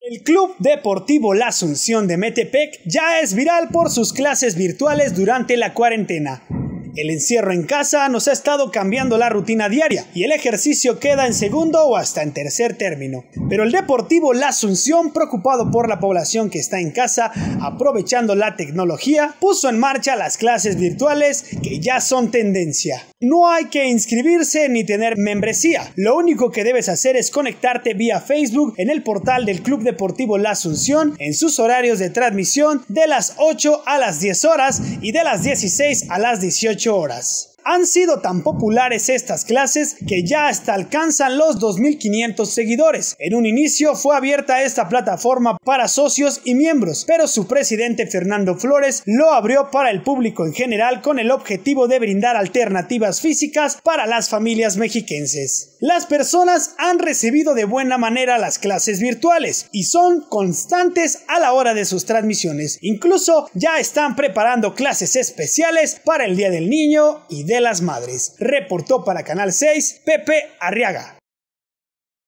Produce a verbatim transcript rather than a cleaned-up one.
El Club Deportivo La Asunción de Metepec ya es viral por sus clases virtuales durante la cuarentena. El encierro en casa nos ha estado cambiando la rutina diaria y el ejercicio queda en segundo o hasta en tercer término. Pero el Deportivo La Asunción, preocupado por la población que está en casa, aprovechando la tecnología, puso en marcha las clases virtuales que ya son tendencia. No hay que inscribirse ni tener membresía. Lo único que debes hacer es conectarte vía Facebook en el portal del Club Deportivo La Asunción en sus horarios de transmisión de las ocho a las diez horas y de las dieciséis a las dieciocho horas. Han sido tan populares estas clases que ya hasta alcanzan los dos mil quinientos seguidores. En un inicio fue abierta esta plataforma para socios y miembros, pero su presidente Fernando Flores lo abrió para el público en general con el objetivo de brindar alternativas físicas para las familias mexiquenses. Las personas han recibido de buena manera las clases virtuales y son constantes a la hora de sus transmisiones. Incluso ya están preparando clases especiales para el Día del Niño y de las Madres. Reportó para Canal seis Pepe Arriaga.